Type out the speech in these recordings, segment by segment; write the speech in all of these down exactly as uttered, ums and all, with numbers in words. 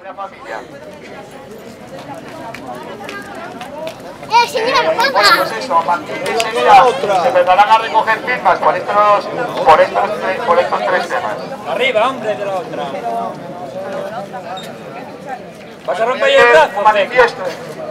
una familia. ¡Eh, señora, Bueno, pues eso, a partir de enseguida se empezarán a recoger firmas por estos, por estos, por estos tres temas. Arriba, hombre, de la otra. ¿Vas a romper el brazo? Manifiesto.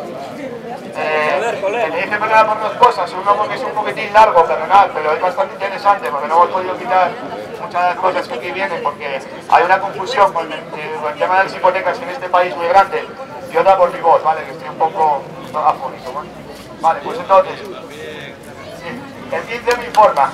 Eh, te dije perdón por dos cosas, uno porque es un poquitín largo, perdonad, pero es bastante interesante porque no hemos podido quitar muchas de las cosas que aquí vienen porque hay una confusión con el, con el tema de las hipotecas en este país muy grande y otra por mi voz, ¿vale? Que estoy un poco afónico, ¿vale? Vale, pues entonces, sí, el quince me informa.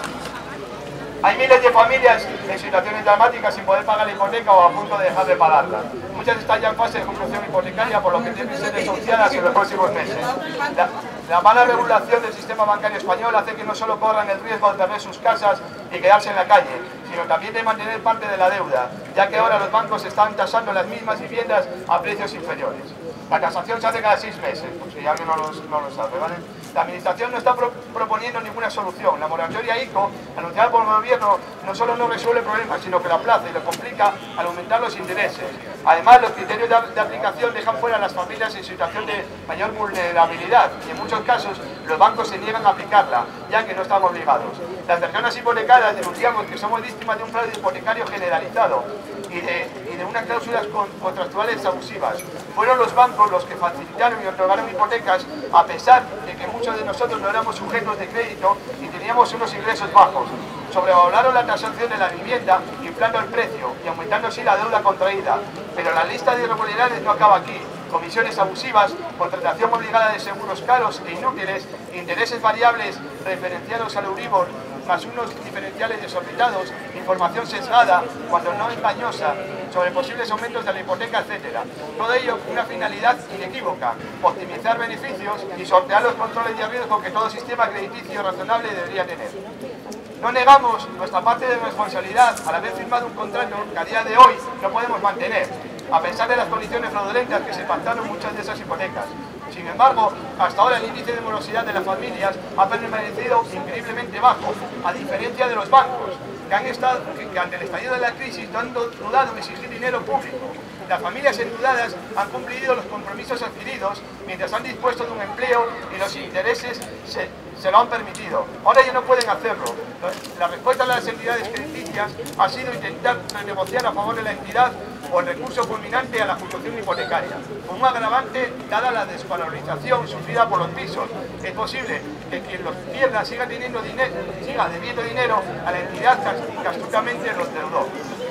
Hay miles de familias en situaciones dramáticas sin poder pagar la hipoteca o a punto de dejar de pagarla. Muchas están ya en fase de conclusión hipotecaria, por lo que tienen que ser desahuciadas en los próximos meses. La, la mala regulación del sistema bancario español hace que no solo corran el riesgo de perder sus casas y quedarse en la calle, sino también de mantener parte de la deuda, ya que ahora los bancos están tasando las mismas viviendas a precios inferiores. La tasación se hace cada seis meses, por si alguien no lo, no lo sabe, ¿vale? La Administración no está pro proponiendo ninguna solución. La moratoria ICO, anunciada por el Gobierno, no solo no resuelve el problema, sino que lo aplaza y lo complica al aumentar los intereses. Además, los criterios de, de aplicación dejan fuera a las familias en situación de mayor vulnerabilidad y en muchos casos los bancos se niegan a aplicarla, ya que no están obligados. Las personas hipotecadas denunciamos que somos víctimas de un fraude hipotecario generalizado y de, y de unas cláusulas con, contractuales abusivas. Fueron los bancos los que facilitaron y otorgaron hipotecas a pesar de que muchos de nosotros no éramos sujetos de crédito y teníamos unos ingresos bajos. Sobrevaloraron la tasación de la vivienda, inflando el precio y aumentando así la deuda contraída. Pero la lista de irregularidades no acaba aquí. Comisiones abusivas, contratación obligada de seguros caros e inútiles, intereses variables referenciados al Euribor, más unos diferenciales desorbitados, información sesgada, cuando no engañosa, sobre posibles aumentos de la hipoteca, etcétera. Todo ello con una finalidad inequívoca: optimizar beneficios y sortear los controles de riesgo que todo sistema crediticio razonable debería tener. No negamos nuestra parte de responsabilidad al haber firmado un contrato que a día de hoy no podemos mantener, a pesar de las condiciones fraudulentas que se pactaron muchas de esas hipotecas. Sin embargo, hasta ahora el índice de morosidad de las familias ha permanecido increíblemente bajo, a diferencia de los bancos, que han estado, que, que ante el estallido de la crisis no han dudado en exigir dinero público. Las familias endeudadas han cumplido los compromisos adquiridos mientras han dispuesto de un empleo y los intereses se, se lo han permitido. Ahora ya no pueden hacerlo. La respuesta de las entidades crediticias ha sido intentar renegociar a favor de la entidad o el recurso culminante a la ejecución hipotecaria, con un agravante dada la desvalorización sufrida por los pisos. Es posible que quien los pierda siga, teniendo dinero, siga debiendo dinero a la entidad que astutamente los deudó.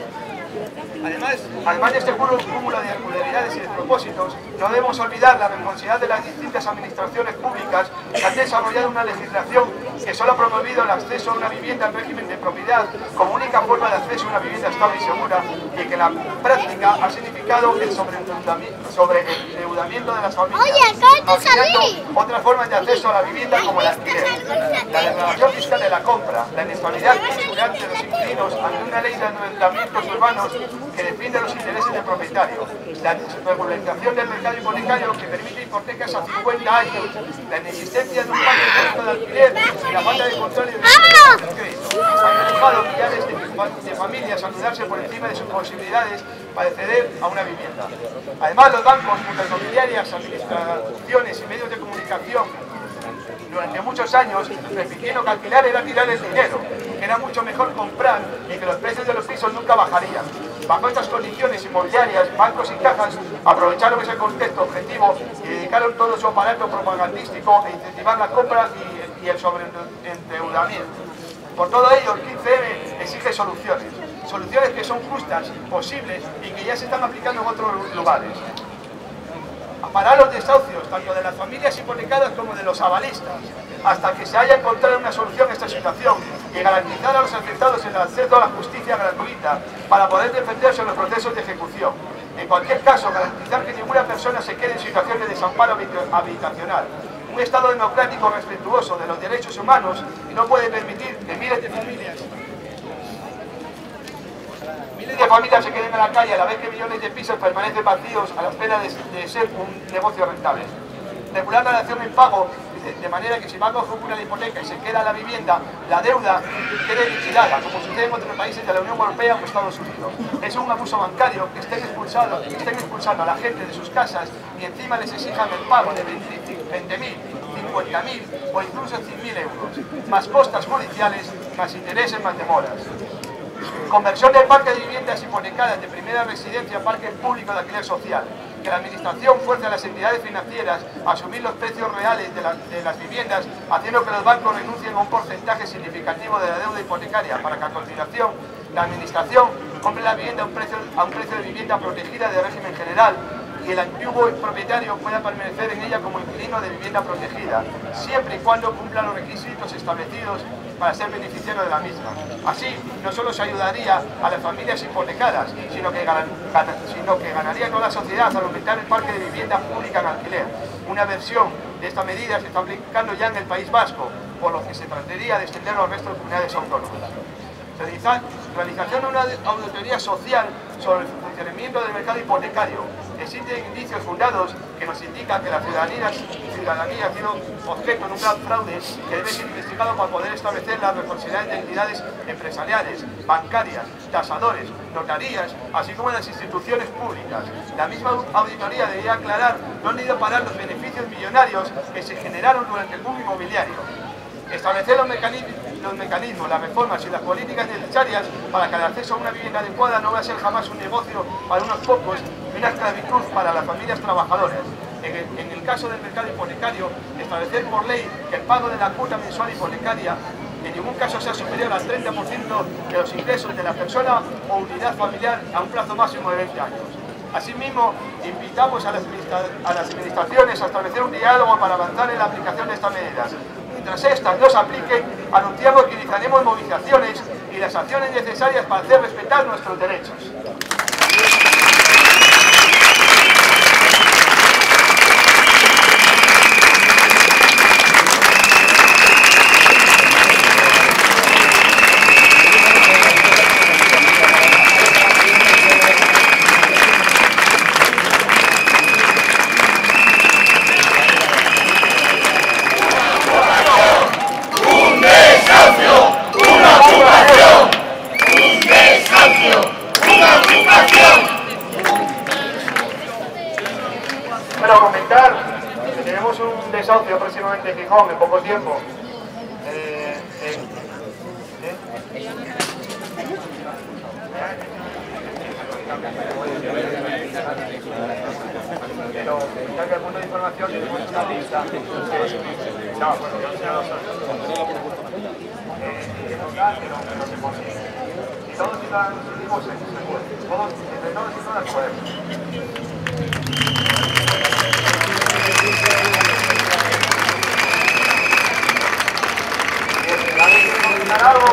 Además, además de este cúmulo de irregularidades y despropósitos, no debemos olvidar la responsabilidad de las distintas administraciones públicas que han desarrollado una legislación que solo ha promovido el acceso a una vivienda en régimen de propiedad como única forma de acceso a una vivienda estable y segura, y que en la práctica ha significado el sobreendeudamiento de las familias, marginando otras formas de acceso a la vivienda como el alquiler. La declaración fiscal de la compra, la inestabilidad cultural de los inquilinos ante una ley de arrendamientos urbanos que defiende los intereses del propietario, la desregularización del mercado hipotecario que permite hipotecas a cincuenta años, la inexistencia de un parque correcto de alquiler y la falta de control y de crédito han empujado a millares de, de familias a mudarse por encima de sus posibilidades para acceder a una vivienda. Además, los bancos, juntas inmobiliarias, administraciones y medios de comunicación durante muchos años repitiendo que alquilar era tirar el dinero, que era mucho mejor comprar y que los precios de los pisos nunca bajarían. Bajo estas condiciones inmobiliarias, bancos y cajas aprovecharon ese contexto objetivo y dedicaron todo su aparato propagandístico a incentivar la compra y, y el sobreendeudamiento. Por todo ello, el quince eme exige soluciones, soluciones que son justas, posibles y que ya se están aplicando en otros lugares. Parar los desahucios, tanto de las familias hipotecadas como de los avalistas, hasta que se haya encontrado una solución a esta situación y garantizar a los afectados el acceso a la justicia gratuita para poder defenderse en los procesos de ejecución. En cualquier caso, garantizar que ninguna persona se quede en situación de desamparo habitacional. Un Estado democrático respetuoso de los derechos humanos y no puede permitir que miles de familias Miles de familias se queden en la calle a la vez que millones de pisos permanecen vacíos a la espera de, de ser un negocio rentable. Regular la dación en pago y de, de manera que si va a coger una hipoteca y se queda la vivienda, la deuda quede liquidada, como sucede en otros países de la Unión Europea o Estados Unidos. Es un abuso bancario que estén expulsando, que estén expulsando a la gente de sus casas y encima les exijan el pago de veinte mil, cincuenta mil o incluso cien mil euros, más costas judiciales, más intereses, más demoras. Conversión del parque de viviendas hipotecadas de primera residencia a parque público de alquiler social. Que la Administración fuerce a las entidades financieras a asumir los precios reales de, la, de las viviendas, haciendo que los bancos renuncien a un porcentaje significativo de la deuda hipotecaria, para que a continuación la Administración compre la vivienda a un precio, a un precio de vivienda protegida de régimen general y el antiguo propietario pueda permanecer en ella como inquilino de vivienda protegida, siempre y cuando cumpla los requisitos establecidos para ser beneficiario de la misma. Así, no solo se ayudaría a las familias hipotecadas, sino que, ganan, sino que ganaría toda la sociedad al aumentar el parque de vivienda pública en alquiler. Una versión de esta medida se está aplicando ya en el País Vasco, por lo que se trataría de extenderlo al resto de comunidades autónomas. Realización de una auditoría social sobre el funcionamiento del mercado hipotecario. Existen indicios fundados que nos indican que la ciudadanía, ciudadanía ha sido objeto de un gran fraude que debe ser investigado para poder establecer las responsabilidades de entidades empresariales, bancarias, tasadores, notarías, así como de las instituciones públicas. La misma auditoría debería aclarar dónde han ido a parar los beneficios millonarios que se generaron durante el boom inmobiliario. Establecer los mecanismos, los mecanismos, las reformas y las políticas necesarias para que el acceso a una vivienda adecuada no va a ser jamás un negocio para unos pocos y una esclavitud para las familias trabajadoras. En el, en el caso del mercado hipotecario, establecer por ley que el pago de la cuota mensual hipotecaria en ningún caso sea superior al treinta por ciento de los ingresos de la persona o unidad familiar a un plazo máximo de veinte años. Asimismo, invitamos a las, a las administraciones a establecer un diálogo para avanzar en la aplicación de estas medidas. Mientras estas no se apliquen, anunciamos que iniciaremos movilizaciones y las acciones necesarias para hacer respetar nuestros derechos. Desahucio próximamente en Gijón, en poco tiempo. Eh, eh, ¿eh? Pero ya que al punto de información tenemos una lista. No, bueno, yo sé los eh, local, pero no se consigue. Y todos los ciudadanos unimos se puede. Todos, entre todos y todas podemos. Algo.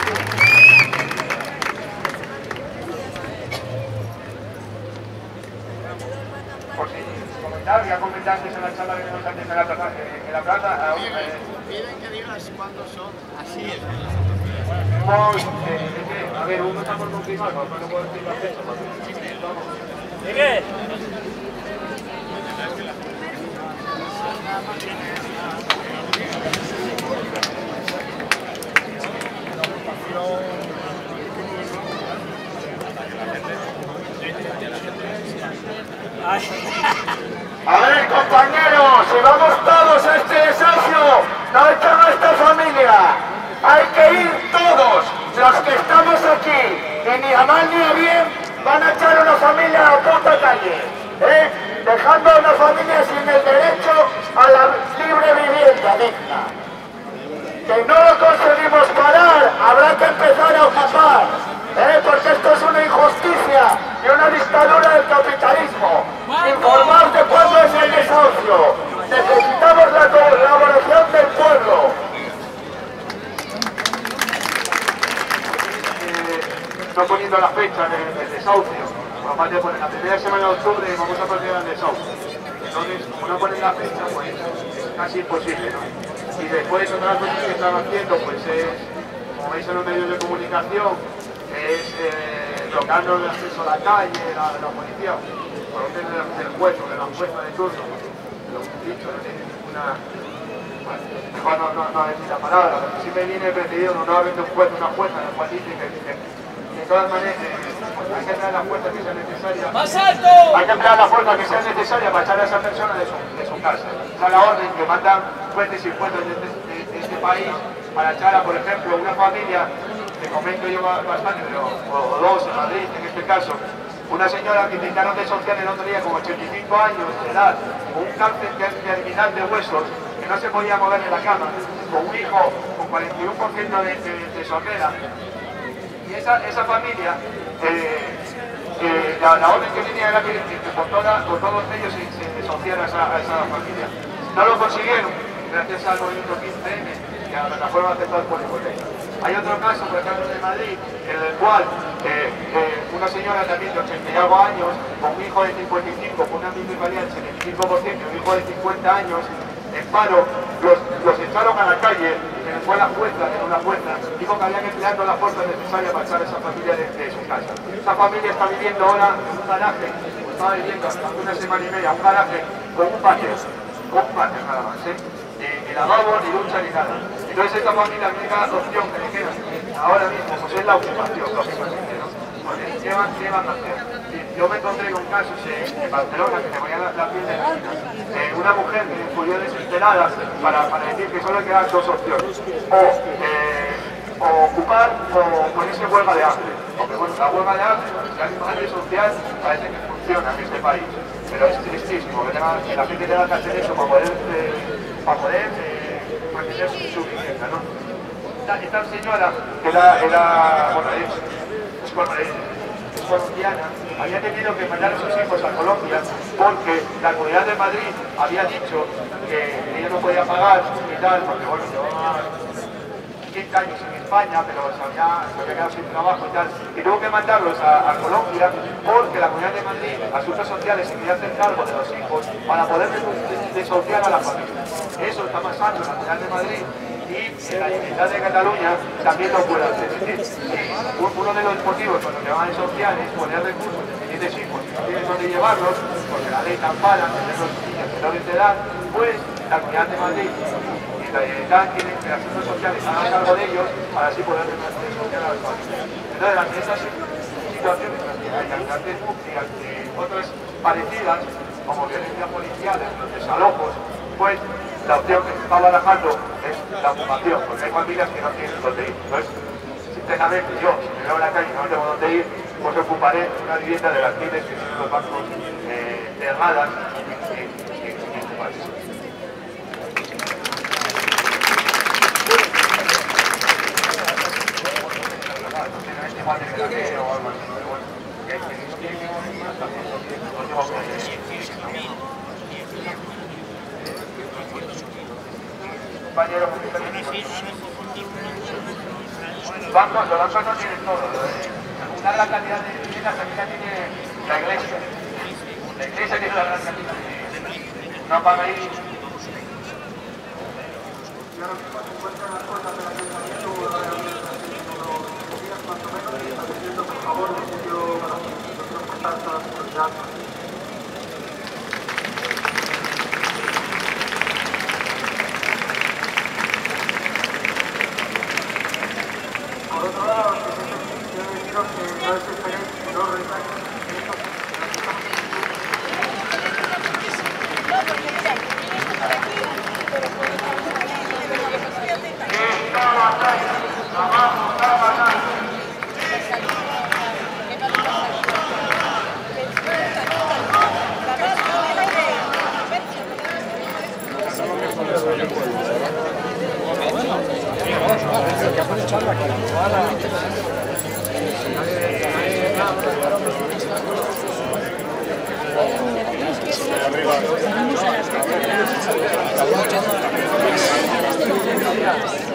Por si comentar, voy a comentar antes en la charla que tenemos antes en la plaza, en la plaza aún, eh, piden que digas cuándo son. Así es. Tenemos, eh, a ver, uno está por confirmar, no puedo decir la fecha. ¿De qué? A ver, compañeros, si vamos todos a este desahucio, no hay que nuestra familia, hay que ir todos los que estamos aquí, que ni a mal ni a bien van a echar una familia a la puta calle, ¿eh? Dejando a una familia sin el derecho a la libre vivienda digna. Que no lo conseguimos parar, habrá que empezar a ocupar, ¿eh? Porque esto es una injusticia y una dictadura del capitalismo. Informar de cuándo es el desahucio. Necesitamos la colaboración del pueblo. Eh, estoy poniendo la fecha del de desahucio. Aparte ponen la primera semana de octubre vamos a proceder al desahucio. Entonces, como no ponen la fecha, pues es casi imposible, ¿no? Y después otras cosas que están haciendo, pues es, como veis en los medios de comunicación, es eh, bloqueando el acceso a la calle, la, la policía, por orden del, del juez o de la jueza de turno, lo que he dicho, no tiene ninguna bueno, mejor no, no, no decir la palabra, porque si me viene pedido nuevamente un juez, una jueza en el cual dice que, que de todas maneras eh, pues hay que emplear la fuerza que sea necesaria. ¡Más alto! Hay que emplear la fuerza que sea necesaria para echar a esa persona de su, de su casa. Esa es la orden que mandan jueces y jueces de, de, de, de este país para echar a, por ejemplo, una familia, que comento yo bastante, pero, o dos en Madrid en este caso, una señora que intentaron desahuciar el otro día con ochenta y cinco años de edad, con un cáncer terminal de huesos, que no se podía mover en la cama, con un hijo con cuarenta y uno por ciento de, de, de sordera. Y esa, esa familia, eh, eh, la, la orden que tenía era que, que por, toda, por todos ellos se, se desahuciara a esa, a esa familia. No lo consiguieron, gracias al movimiento quince eme y a la plataforma aceptada por el colegio. Hay otro caso, por ejemplo, de Madrid, en el cual eh, eh, una señora también de ochenta y algo años, con un hijo de cincuenta y cinco, con una minusvalía del setenta y cinco por ciento, un hijo de cincuenta años, en paro, los, los echaron a la calle, que fue la jueza, que una jueza, dijo que habían empleado la fuerza necesaria para echar a esa familia de, de su casa. Esa familia está viviendo ahora en un garaje, o estaba viviendo hace una semana y media, un garaje con un patio, con un patio nada más, ¿eh? Ni, ni lavabo, ni ducha, ni nada. Entonces esta familia, la única opción que le queda ahora mismo, pues es la ocupación, lógicamente, ¿no? Porque ¿qué van, qué van a hacer? Yo me encontré con casos en, en Barcelona que me ponía la, la piel de gallina. Eh, una mujer que murió desesperada para, para decir que solo quedan dos opciones. O, eh, o ocupar o ponerse huelga de hambre. Porque bueno, la huelga de hambre, la animal social, parece que funciona en este país. Pero es tristísimo que, tenga, que la gente tenga que hacer eso para poder, eh, para poder eh, mantener su, su vivienda, ¿no? Esta, esta señora, que era, era bueno, es, es, es colombiana, había tenido que mandar a sus hijos a Colombia porque la Comunidad de Madrid había dicho que ella no podía pagar y tal, porque bueno, llevaba quince años en España, pero se había, se había quedado sin trabajo y tal, y tuvo que mandarlos a, a Colombia porque la Comunidad de Madrid, Asuntos Sociales, se quería hacer cargo de los hijos para poder desahuciar a la familia. Eso está pasando en la Comunidad de Madrid y en la Generalitat de Cataluña también lo puede hacer. Es decir, uno de los motivos por los que van a desahuciar es poner recursos de tienes hijos y no tienes dónde llevarlos, porque la ley te ampara tener los niños menores de edad, pues la Comunidad de Madrid la Generalitat quiere que las asuntos sociales hagan cargo de ellos para así poder desahuciar a las familias. Entonces, ante esas situaciones, ante múltiples y otras parecidas, como violencia policial, los desalojos, pues la opción que se está barajando es la ocupación, porque hay familias que no tienen dónde ir. Entonces, sinceramente, yo, si me veo en la calle y no tengo dónde ir, pues ocuparé una vivienda de las miles que tienen los bancos eh, cerradas y ocuparse. Compañeros, los bancos, los bancos no tienen todo. Según la cantidad de viviendas, también la tiene la iglesia. La iglesia tiene la gran cantidad de viviendas. No paga ahí. Claro que cuando encuentran las cosas de la ayuntamiento, más o menos, y están pidiendo por favor un sitio para transportar toda la seguridad. Por otro lado, quiero deciros que no desesperéis, que no rezáis en estos arriba.